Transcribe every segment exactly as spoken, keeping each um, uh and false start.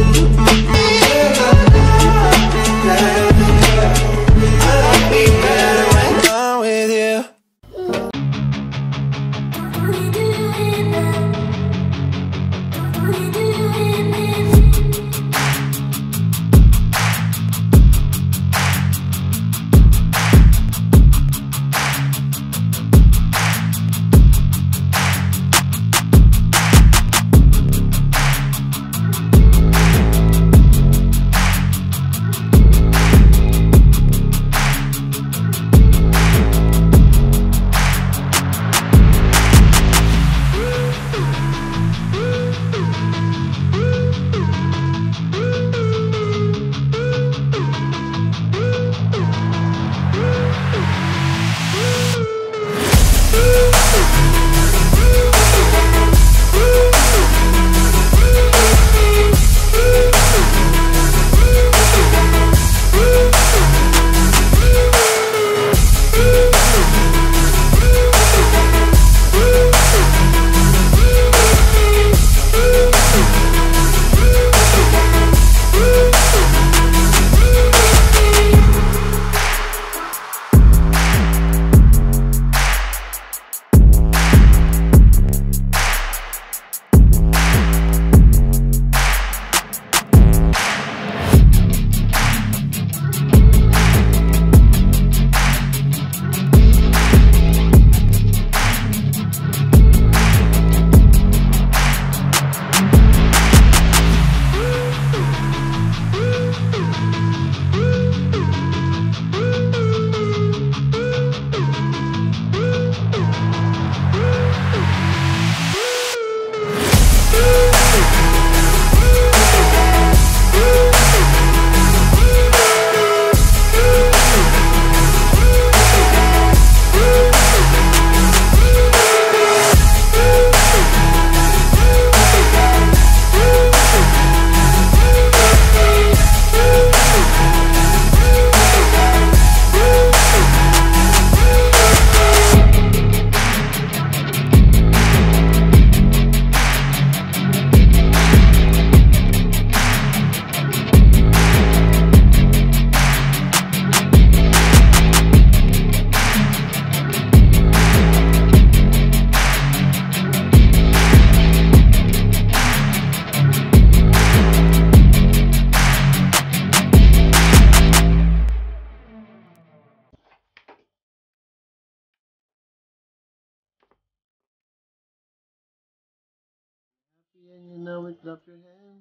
And you know it, clap your hands.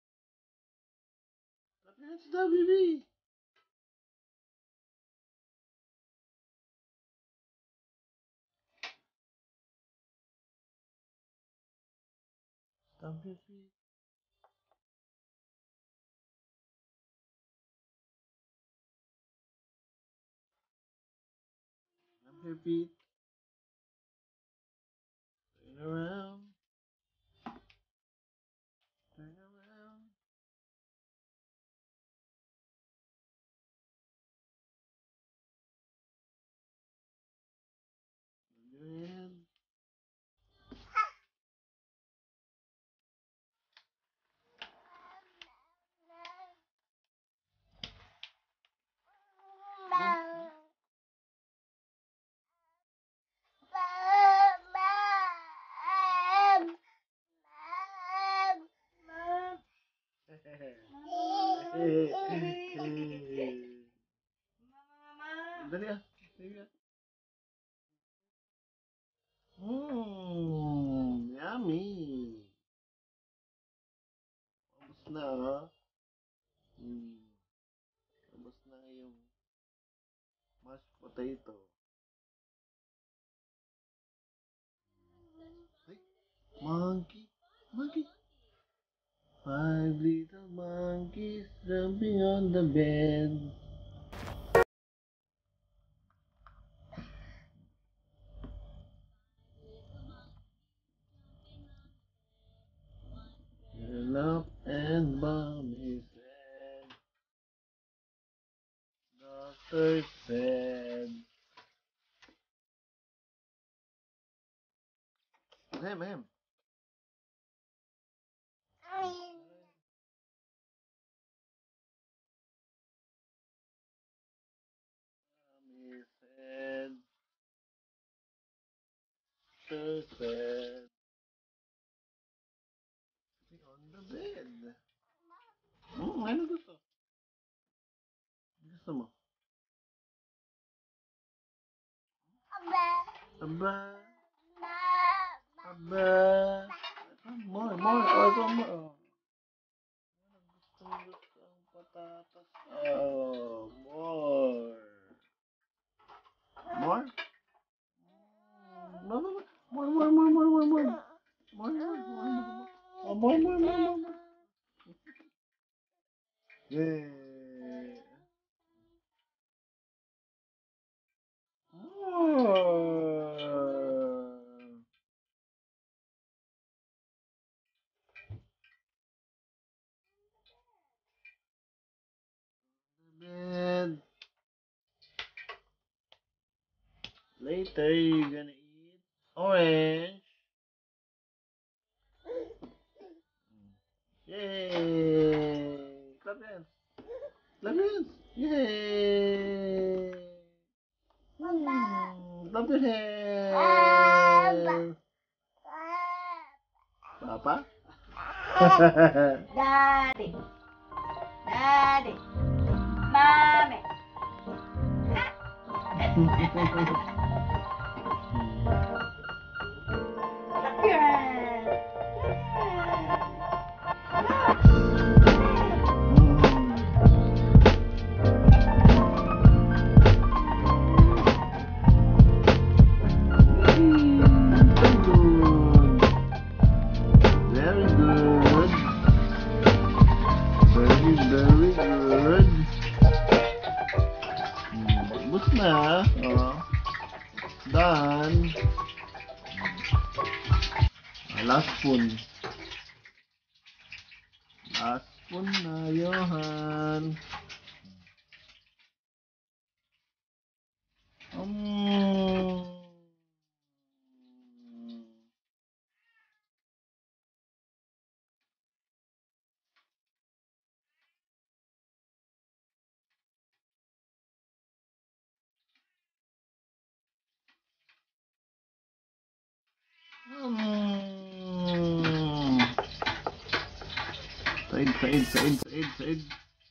Clap your hands, W B. Stomp your feet. Stomp your feet. Turn around. Turn around. Move your hands. Dali ah. Dali ah. Mmm, yummy. Tapos na ah. Hmm. Tapos na yung mashed potato. Ay, monkey. Monkey. Five little monkeys jumping on the bed. Curl up and bump his head. Doctor said. Ahem, ahem. bed. Sitting on the bed. Hmm, ano gusto? Gusto mo? Aba. Aba. More, more. Oh, ito more. Oh. Gustong gusto ang patatas. Oh, more. More? No, no, no. More, more, more, more, more, more. More, more, more, more. Oh, more, more, more, more, more. Yeah. More. Bed. Later, you're gonna eat orange. Yay! Clap your hands. Clap your hands. Yay! Mm, clap your hands. Papa? Daddy. Daddy. Mommy. Clap your hands. Very good. Very, very good. Hmm, Bus na. Oh. Done. Ah, last spoon. Last spoon na, Johan. Um, um, Said, Said, Said, Said, Said.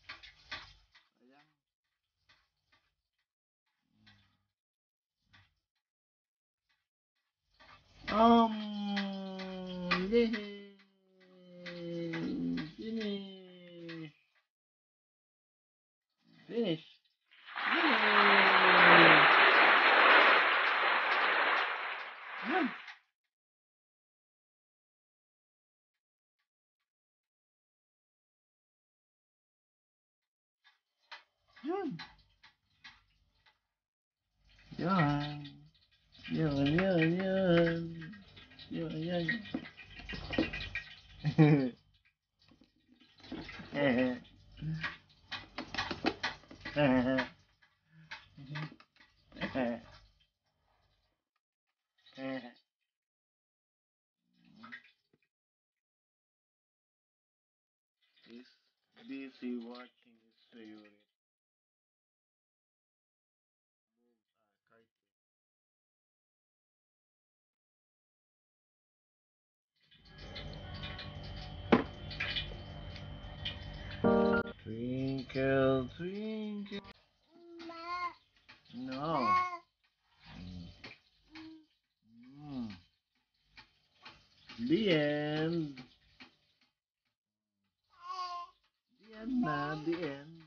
Um, yay! Finish! Finish! Yay! Yan! Yan! Yan! Yan, yan, yan! Yan, yan! He's busy watching his favorite uh, cartoon. Twinkle, twinkle. No. Mm. The end. The end na, the end.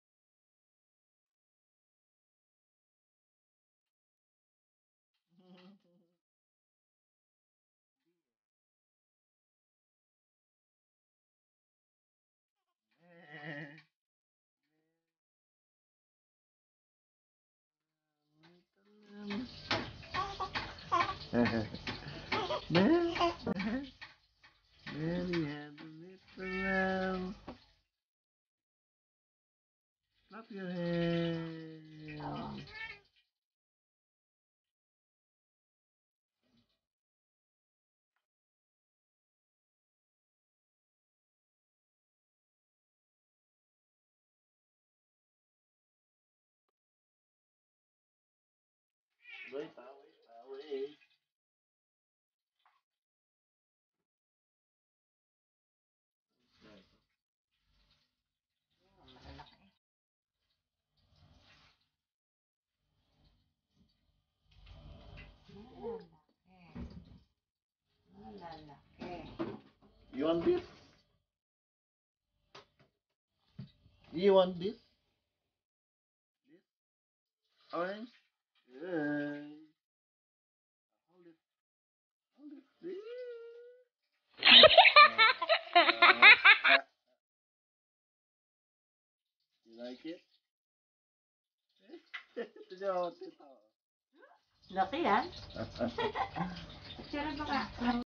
Mary Mary had a little lamb. Clap your hands. Wait, pa, wait, pa, wait. You want this? This? Orange? Good. Hold it. Hold it. You like it? Tignan mo, tita. Laki yan. Picture ba ka?